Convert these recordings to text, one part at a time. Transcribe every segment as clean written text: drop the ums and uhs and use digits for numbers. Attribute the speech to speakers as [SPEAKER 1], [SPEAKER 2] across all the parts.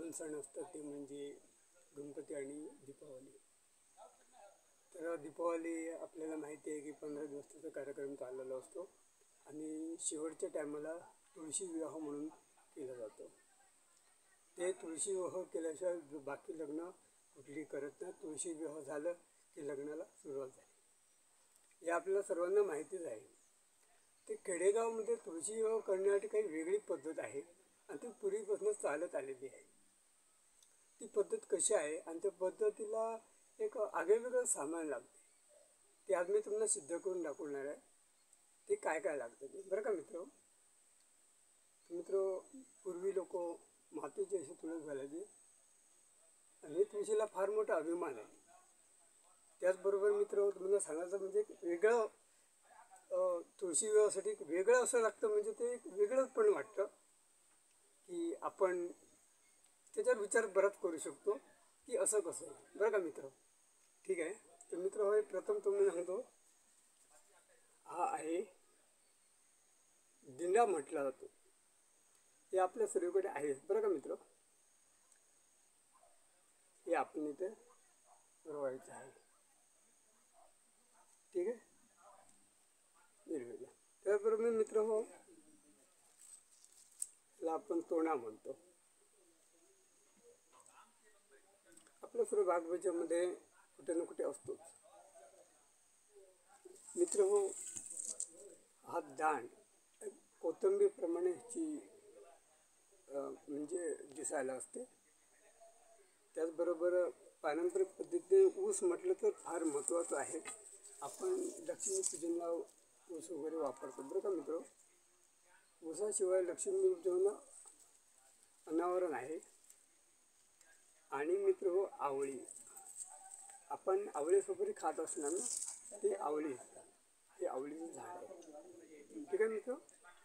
[SPEAKER 1] दोन सण असतात ते म्हणजे गणपती आणि दीपावली। तर दीपावली आपल्याला माहिती आहे की 15 दिवसाचा कार्यक्रम चाललेला असतो आणि शेवटच्या टायमाला तुळशी विवाह म्हणून केला जातो। ते तुळशी विवाह केल्याशिवाय बाकी लग्न कुठली करत नाही। तुळशी विवाह झालं की लग्नाला सुरुवात झाली, हे आपल्याला सर्वांना माहितीच आहे। ते खेडेगावमध्ये तुळशी विवाह करण्यासाठी काही वेगळी पद्धत आहे आणि ती पूर्वीपासून चालत आलेली आहे। ती पद्धत कशी आहे आणि त्या पद्धतीला एक आगळेवेगळं सामान लागते, ते आज मी तुम्हाला सिद्ध करून दाखवणार आहे। ते काय काय लागतं ते बरं का मित्र। पूर्वी लोक मातीची अशी तुळस घालायची आणि तुळशीला फार मोठा अभिमान आहे। त्याचबरोबर मित्र तुम्हाला सांगायचं म्हणजे वेगळं तुळशी विवाहासाठी वेगळं असं लागतं, म्हणजे ते एक वेगळंच पण वाटतं की आपण त्याच्यावर विचार बराच करू शकतो की असं कसं आहे बरं का मित्र। ठीक आहे, तर मित्र होय प्रथम तुम्ही सांगतो, हा आहे दिंडा म्हटला जातो। हे आपल्या सर्वीकडे आहे बरं का मित्र। हे आपण इथे रोवायचं आहे, ठीक आहे। त्याचबरोबर मित्र हो, आपण तोरणा म्हणतो। आपल्या सर्व बागबगीच्यामध्ये कुठे ना कुठे असतोच मित्र हो। हा दांड कोथिंबीर प्रमाणेची म्हणजे दिसायला असते। त्याचबरोबर पारंपरिक पद्धतीने ऊस म्हटलं तर फार महत्त्वाचं आहे। आपण लक्ष्मीपूजनला ऊस वगैरे वापरतो बरं का मित्र। ऊसाशिवाय लक्ष्मीपूजन अनावरण आहे। आणि मित्र हो आवळी, आपण आवळीसोबत खात असणार ना, ते आवळी, हे आवळीचं झाड आहे, ठीक आहे मित्र।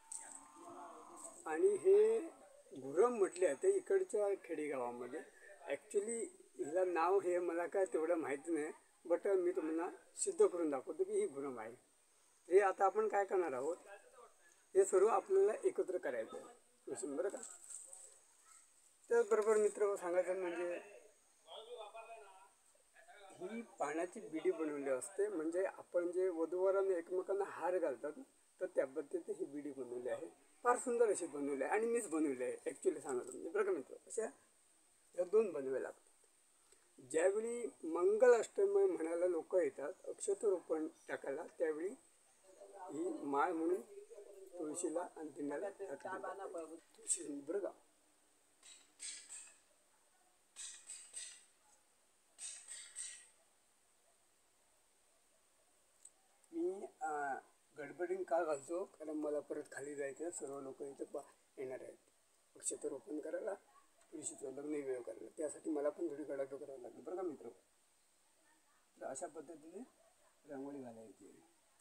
[SPEAKER 1] आणि हे घुरम म्हटले आहे ते इकडच्या खेडेगावामध्ये। ॲक्च्युली हिला नाव हे मला काय तेवढं माहिती नाही, बट मी तुम्हाला सिद्ध करून दाखवतो की ही घुरम आहे। हे आता आपण काय करणार आहोत, हे सर्व आपल्याला एकत्र करायचं आहे बरं का। त्याचबरोबर मित्र सांगायचं म्हणजे ही पाण्याची बिडी बनवली असते, म्हणजे आपण जे वधूवरांना एकमेकांना हार घालतात तर त्या पद्धतीने ही बिडी बनवली आहे। फार सुंदर अशी बनवली आहे आणि मीच बनवली आहे ॲक्च्युली सांगायचं म्हणजे बरं का मित्र। अशा या दोन बनवाव्या लागतात। ज्यावेळी मंगलाष्टमी म्हणायला लोक येतात अक्षतरोपण टाकायला, त्यावेळी ही माळ म्हणून तुळशीला आणि दिंडाला तुळशी बरं का। मी गडबडीने का घालतो, कारण मला परत खाली जायचं, सर्व लोक इथं येणार आहेत अक्षतरोपण करायला, तुळशीचं लग्न विवाह करायला, त्यासाठी मला पण थोडी गडाबड करावी लागली बरं का मित्र। तर अशा पद्धतीने रांगोळी घालायची।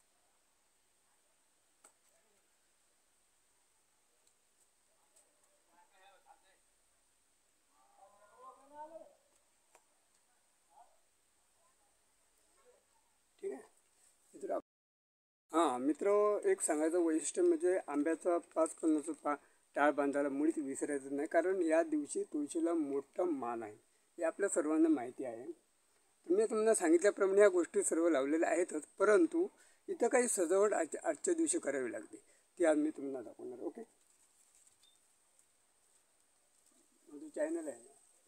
[SPEAKER 1] ठीक आहे मित्र। हां मित्र, एक सांगायचं वैशिष्ट्य म्हणजे आंब्याचा 5 टाळ बांधायला मुळीच विसरायचं नाही, कारण या दिवशी तुळशीला मोठा मान आहे, हे आपल्या सर्वांना माहिती आहे। मी तुम्हाला सांगितल्याप्रमाणे या गोष्टी सर्व लावलेल्या आहेतच, परंतु इथं काही सजावट आजच्या दिवशी करावी लागते, ती आज मी तुम्हाला दाखवणार। ओके, माझं चॅनल आहे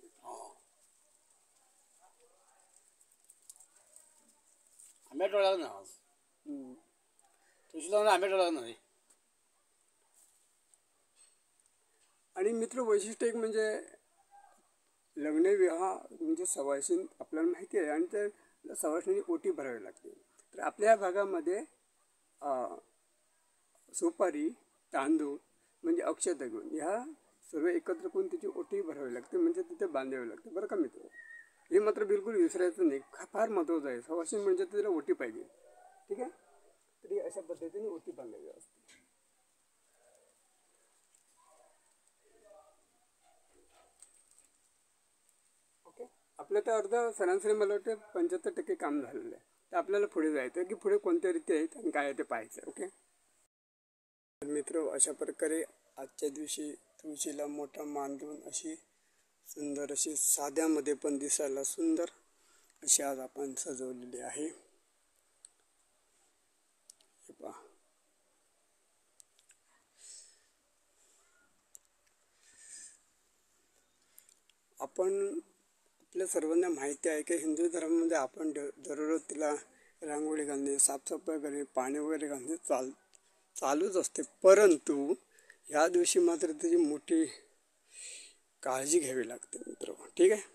[SPEAKER 2] आंब्या टोळाला ना आज तुळशीला आंब्या टोळाला नाही।
[SPEAKER 1] आणि मित्र वैशिष्ट्य एक म्हणजे लग्न विवाह म्हणजे सवाशीण आपल्याला माहिती आहे, आणि त्या सवाशिणी ओटी भरावी लागते। तर आपल्या भागामध्ये सुपारी, तांदूळ म्हणजे अक्षता घेऊन ह्या सर्व एकत्र करून तिची ओटी भरावी लागते, म्हणजे तिथे बांधावी लागते बरं का मित्र। हे मात्र बिलकुल विसरायचं नाही, फार महत्त्वाचं आहे। सवाशीण म्हणजे तिला ओटी पाहिजे, ठीक आहे। तरी अशा पद्धतीने ओटी बांधावी असते। ओके, आपलं तर अर्धा सरासरी मला वाटतं 75% काम झालेलं आहे। तर आपल्याला पुढे जायचं की पुढे कोणत्या रीती आहेत आणि काय आहे ते पाहायचं। ओके मित्र, अशा प्रकारे आजच्या दिवशी तुळशीला मोठा मान देऊन अशी सुंदर अशी साध्यामध्ये पण दिसायला सुंदर अशी आज आपण सजवलेली आहे. हे पहा. आपण आपल्या सर्वांना माहिती आहे की हिंदू धर्मामध्ये आपण दररोज तिला रांगोळी घालणे, साफसफाई करणे, पाणी वगैरे घालणे चालूच असते. परंतु ह्या दिवशी मात्र त्याची मोठी काळजी घ्यावी लागते मित्र. ठीक आहे.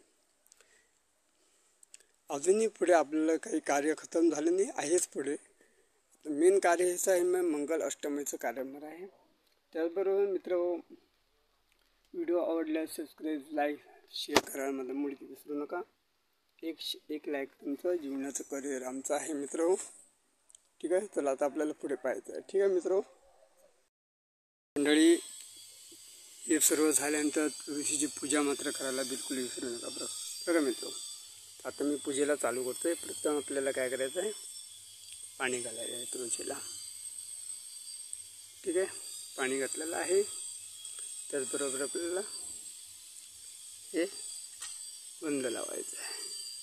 [SPEAKER 1] अजूनही पुढे आपल्याला काही कार्य खतम झाले नाही आहेच. पुढे मेन कार्य हेच आहे, मग मंगल अष्टमीचं कार्यक्रम आहे. त्याचबरोबर मित्र, व्हिडिओ आवडल्यास सबस्क्राईब, लाईक, शेअर करायला मला मुळीच विसरू नका. एक लाईक तुमचं जीवनाचं करिअर आमचं आहे मित्र. ठीक आहे. चला आता आपल्याला पुढे पाहायचं आहे. ठीक आहे मित्र मंडळी, हे सर्व झाल्यानंतर तुळशीची पूजा मात्र करायला बिलकुल विसरू नका बरं मित्र. आता मी पूजेला चालू करतोय. प्रथम आपल्याला काय करायचं आहे, पाणी घालायचं आहे तुळशीला. ठीक आहे. पाणी घातलेलं आहे. त्याचबरोबर आपल्याला हे गंध लावायचं आहे.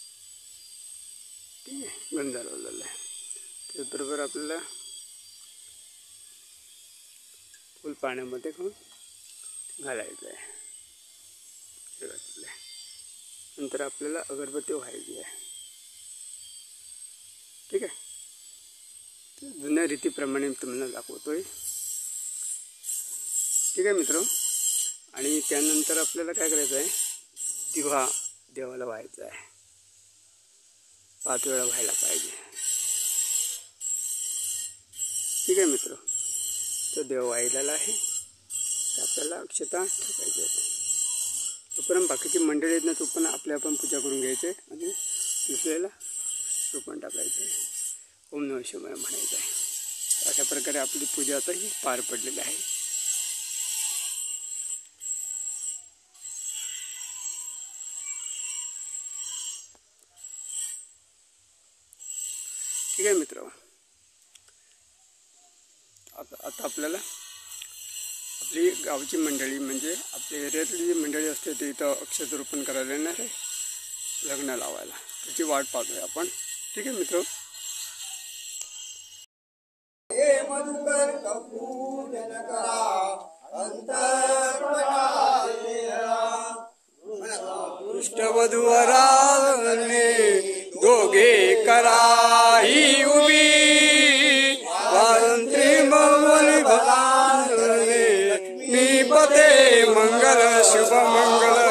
[SPEAKER 1] ठीक आहे. गंध लावलेला आहे. त्याचबरोबर आपल्याला फुल पाण्यामध्ये घालायचं आहे. नंतर आपल्याला अगरबत्ती व्हायची आहे. ठीक आहे. जुन्या रीतीप्रमाणे तुम्हाला दाखवतोय. ठीक आहे मित्र. आणि त्यानंतर आपल्याला काय करायचं आहे, दिवा देवाला व्हायचा आहे. 5 वेळा व्हायला पाहिजे. ठीक आहे मित्र. तो देव वाहिलेला आहे. तर आपल्याला अक्षता ठेवायची आहे. तोपर्यंत बाकीची मंडळी आहेत ना, तो पण आपल्या आपण पूजा करून घ्यायचे आणि दुसऱ्याला तो पण टाकायचं आहे. ओम नमः शिवाय म्हणायचं आहे. अशा प्रकारे आपली पूजा आता ही पार पडलेली आहे. ठीक आहे मित्र. आता आपल्याला आपली गावची मंडळी म्हणजे आपल्या एरियातली जी मंडळी असते ते इथं अक्षतरोपण करायला येणार आहे, लग्न लावायला. त्याची वाट पाहतोय आपण. ठीक आहे मित्र. पृष्ठवधूवराने दोघे कराही उभी, वारंत्री मौली भलाने, निपते मंगल शुभ मंगल